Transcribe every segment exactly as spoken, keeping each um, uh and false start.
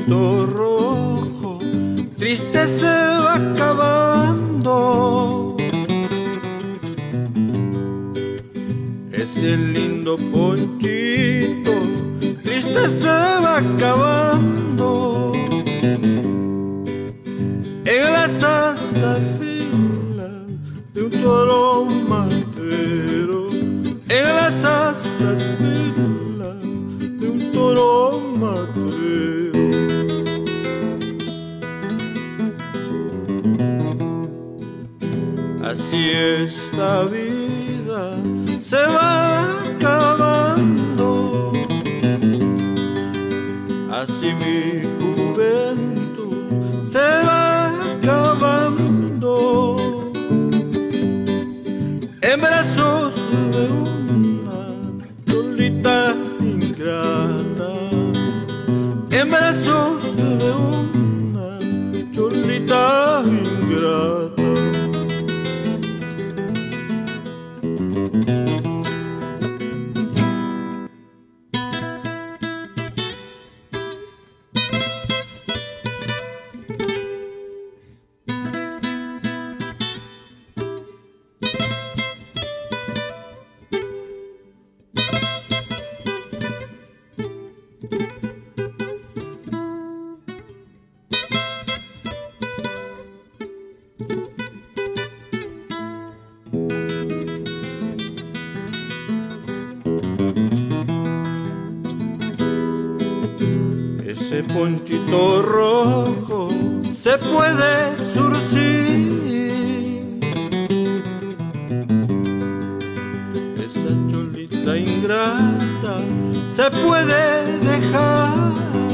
ponchito rojo, triste se va acabando. Ese lindo ponchito, triste se va acabando. En las astas filas de un toro matero, en las astas filas de un toro matero. Así esta vida se va acabando, así mi juventud se va acabando, en brazos de una cholita ingrata, en brazos de una cholita ingrata. Ese ponchito rojo se puede surcir, esa cholita ingrata se puede dejar.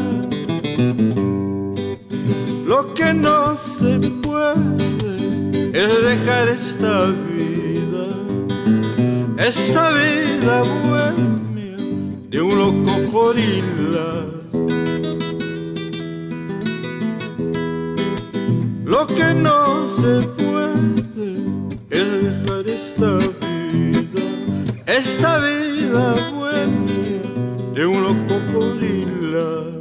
Lo que no se puede es dejar esta vida, esta vida bohemia de un loco gorila. Lo que no se puede es dejar esta vida, esta vida bohemia de un loco gorila.